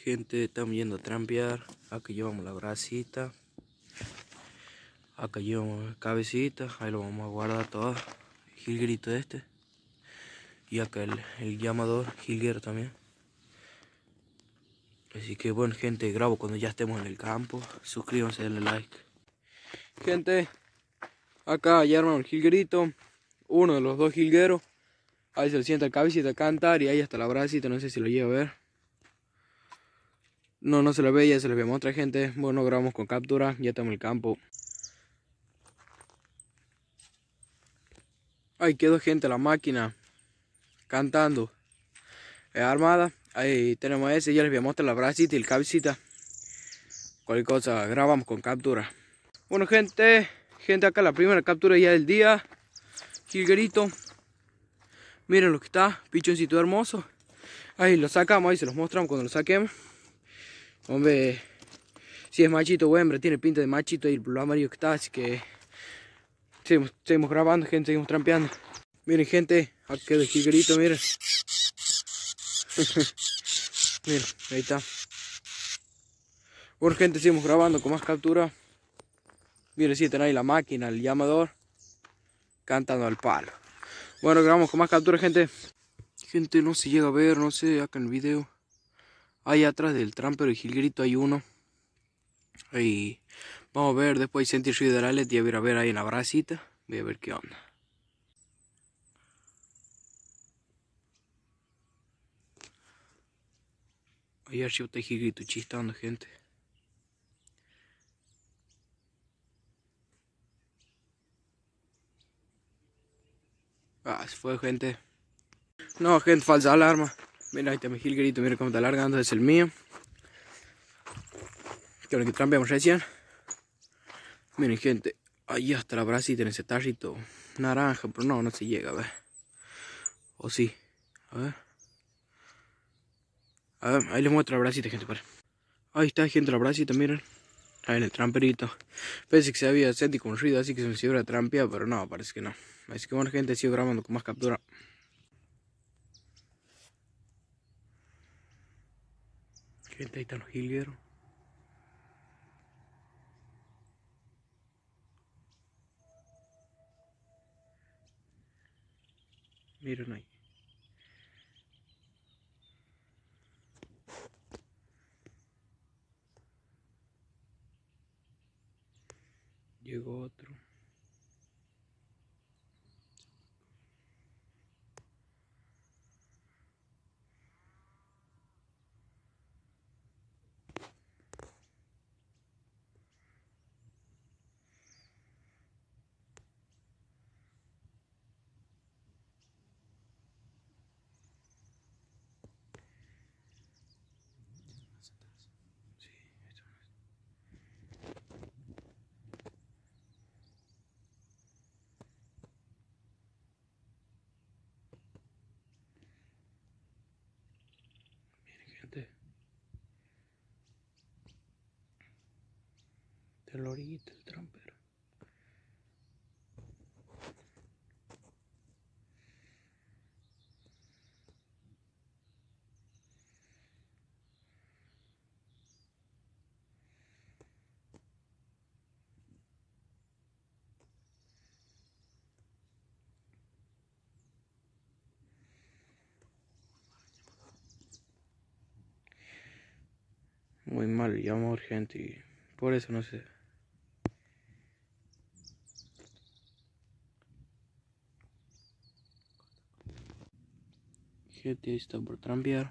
Gente, estamos yendo a trampear. Acá llevamos la bracita. Acá llevamos cabecita. Ahí lo vamos a guardar todo. El jilguerito este. Y acá el llamador, jilguero también. Así que bueno, gente, grabo cuando ya estemos en el campo. Suscríbanse, denle like. Gente, acá ya armamos el jilguerito. Uno de los dos jilgueros. Ahí se le sienta el cabecita a cantar. Y ahí está la bracita, no sé si lo llega a ver. No se le ve, ya se le ve a otra gente. Bueno, grabamos con captura, ya estamos en el campo. Ahí quedó, gente, la máquina cantando. Armada. Ahí tenemos ese, ya les voy a mostrar la bracita y el cabecita. Cualquier cosa grabamos con captura. Bueno, gente, acá la primera captura ya del día. Jilguerito. Miren lo que está, pichoncito hermoso. Ahí lo sacamos, ahí se los mostramos cuando lo saquemos. Hombre, si es machito o hembra, tiene pinta de machito y lo amarillo que está, así que seguimos grabando, gente, seguimos trampeando. Miren, gente, aquí quedó el jilguerito, miren. Miren, ahí está. Bueno, gente, seguimos grabando con más captura. Miren, si tienen ahí la máquina, el llamador, cantando al palo. Bueno, grabamos con más captura, gente. Gente, no se llega a ver, no sé, acá en el video. Ahí atrás del trampero y jilguerito hay uno. Ahí vamos a ver, después sentir ruido de la LED y voy a ver ahí en la bracita. Voy a ver qué onda. Ahí arriba está el jilguerito chistando, gente. Ah, se fue, gente. No, gente, falsa alarma. Mira, ahí está mi jilguerito, mira cómo está largando, es el mío. Que lo que trampeamos recién. Miren, gente, ahí está la bracita en ese tarrito naranja, pero no se llega, a ver. O sí, a ver. A ver, ahí les muestro la bracita, gente, para. Ahí está, gente, la bracita, miren. Ahí en el tramperito. Pensé que se había sentido con ruido, así que se me hubiera trampeado, pero no, parece que no. Así que bueno, gente, sigo grabando con más captura. Gente, ahí están los jilgueros. Miren ahí. Llegó otro. Sí, esto no es. Miren, gente. De la orillita, el trampero. Muy mal y amor, gente, y por eso no sé. Gente, ahí está por trampear.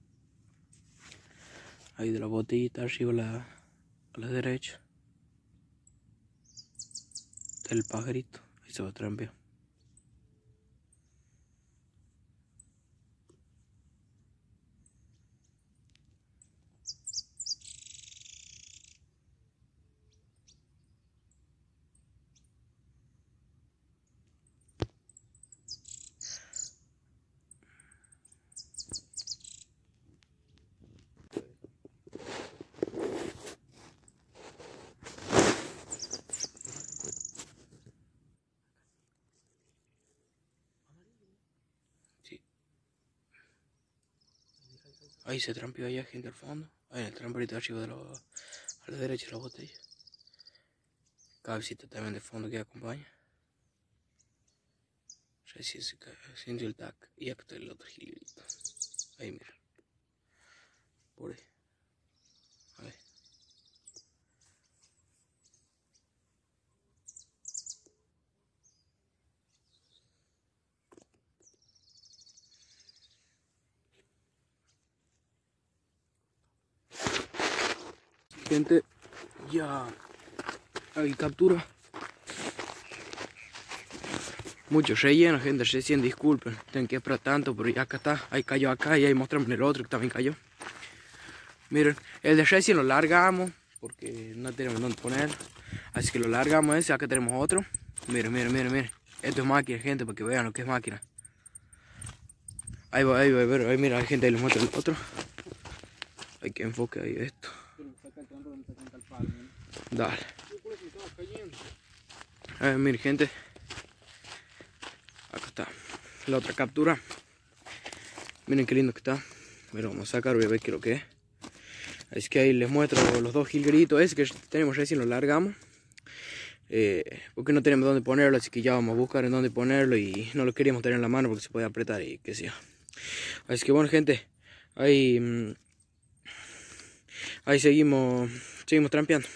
Ahí de la botellita arriba a la derecha. Está el pajarito, ahí se va a trampear. Ahí se trampeó allá, gente, al fondo. Ahí en el tramperito arriba a la derecha de la botella. Cabecita también de fondo que acompaña. Recién se sintió el tac. Y acá está el otro gilito. Ahí, mira. Por ahí. Ahí. Gente, ya hay captura. Mucho relleno, gente, recién disculpen. Tengo que esperar tanto, pero ya acá está. Ahí cayó acá y ahí mostramos el otro que también cayó. Miren, el de recién lo largamos porque no tenemos dónde ponerlo. Así que lo largamos ese, acá tenemos otro. Miren, miren, miren, miren. Esto es máquina, gente, para que vean lo que es máquina. Ahí va, ahí mira, hay gente, ahí les muestro el otro. Hay que enfoque ahí esto. Dale. Miren, gente. Acá está la otra captura. Miren qué lindo que está. Pero vamos a sacar, voy a ver qué es lo que es. Así que ahí les muestro los dos jilgueritos. Ese que tenemos recién lo largamos. Porque no tenemos dónde ponerlo, así que ya vamos a buscar en dónde ponerlo. Y no lo queríamos tener en la mano porque se puede apretar y qué sé yo. Así que bueno, gente. Ahí seguimos trampeando.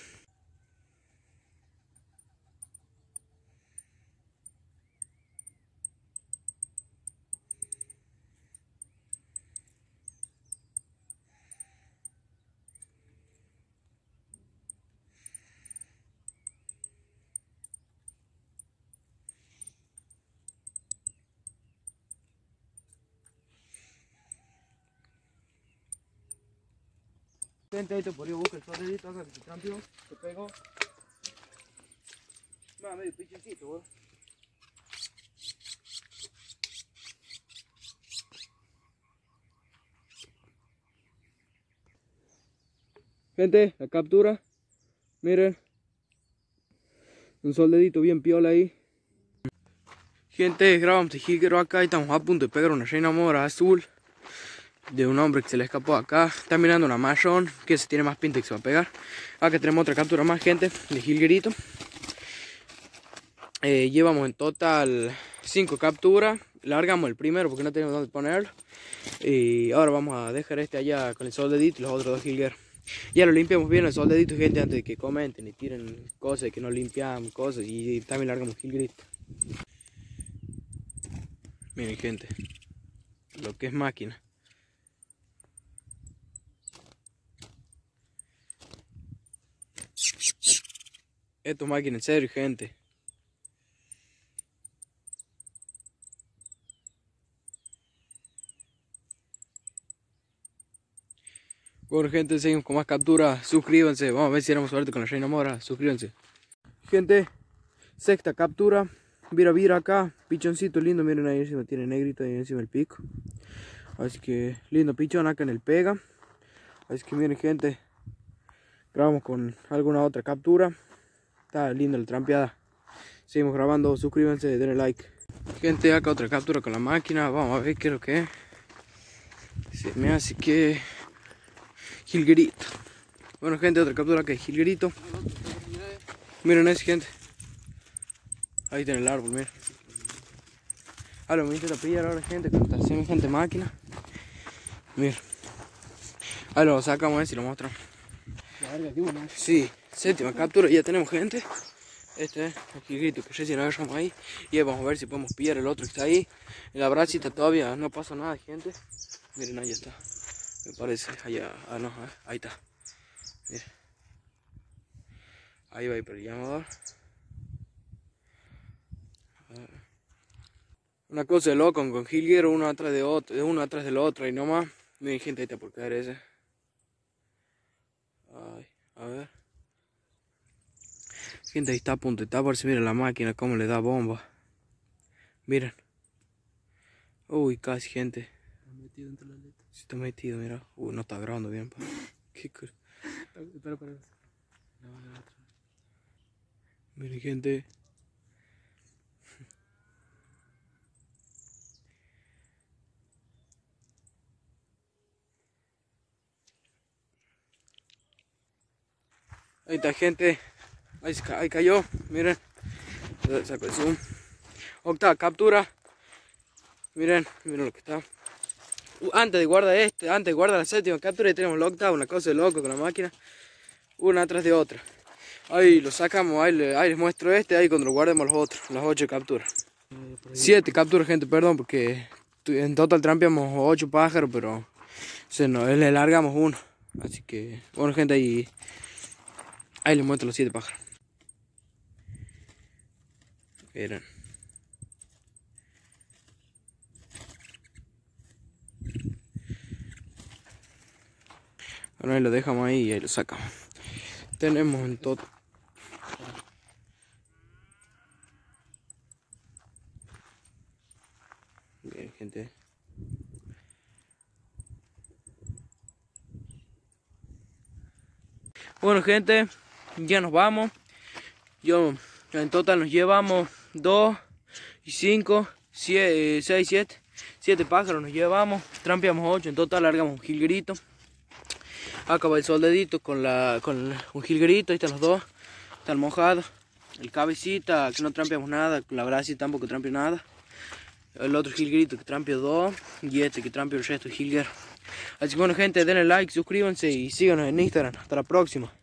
Gente, ahí te podría buscar el soldadito acá que se trampió, se pegó. Va medio pichoncito, weón. Gente, la captura. Miren. Un soldadito bien piola ahí. Gente, grabamos el jilguero acá y estamos a punto de pegar una reina mora azul. De un hombre que se le escapó acá. Está mirando una marrón, que se tiene más pinta que se va a pegar. Acá tenemos otra captura más, gente, de jilguerito. Llevamos en total 5 capturas. Largamos el primero porque no tenemos dónde ponerlo. Y ahora vamos a dejar este allá con el soldadito y los otros dos jilgueros. Ya lo limpiamos bien el soldadito, gente, antes de que comenten y tiren cosas que no limpiamos, cosas. Y también largamos jilguerito. Miren, gente, lo que es máquina. Esto es máquina en serio, gente. Bueno, gente, seguimos con más capturas. Suscríbanse. Vamos a ver si tenemos suerte con la reina mora. Suscríbanse. Gente, sexta captura. Vira acá. Pichoncito lindo. Miren ahí encima tiene negrito ahí encima del pico. Así que lindo pichón acá en el pega. Así que miren, gente. Grabamos con alguna otra captura. Está linda la trampeada. Seguimos grabando. Suscríbanse. Denle like. Gente, acá otra captura con la máquina. Vamos a ver qué es lo que es. Se me hace que... jilguerito. Bueno, gente, otra captura que es jilguerito. Miren ese, gente. Ahí tiene el árbol, miren. Ahora me intenta pillar ahora, gente, con esta semejante máquina. Miren. Ahí lo sacamos, a ver si lo mostramos. Sí, séptima captura, ya tenemos, gente. Este es el jilguerito que recién agarramos ahí. Y ahí vamos a ver si podemos pillar el otro que está ahí. En la bracita todavía no pasa nada, gente. Miren, ahí está. Me parece, allá, no, ahí está. Miren. Ahí va por el llamador. Una cosa de loco con jilguero, uno atrás de otro, uno atrás del otro y nomás. Miren, gente, ahí está por caer ese. Ay, a ver. Gente, ahí está a punto de taparse. Miren la máquina cómo le da bomba. Miren. Uy, casi, gente. Está metido entre las letras. Sí está metido, mira. No está grabando bien, pa. Qué cosa. Espera. Miren, gente. Ahí está, gente. Ahí cayó, miren. Saco el zoom. Octava captura. Miren lo que está. Antes de guardar la séptima captura, y tenemos la octava, una cosa de loco con la máquina. Una atrás de otra. Ahí lo sacamos, ahí les muestro ahí cuando lo guardemos los otros, las 8 capturas. 7 capturas, gente, perdón, porque en total trampeamos 8 pájaros, pero le largamos uno. Así que, bueno, gente, ahí les muestro los 7 pájaros. Miren. Bueno, ahí lo dejamos ahí y ahí lo sacamos. Tenemos en total. Bien, gente. Bueno, gente, ya nos vamos. En total nos llevamos 2 y 5, 6, 7 pájaros nos llevamos. Trampeamos 8, en total largamos un jilguerito. Acaba el soldadito con un jilguerito, ahí están los dos. Está el mojado, el cabecita que no trampeamos nada, la Brasil tampoco trampeo nada. El otro jilguerito que trampeo 2 y este que trampeo el resto de jilguero. Así que bueno, gente, denle like, suscríbanse y síganos en Instagram. Hasta la próxima.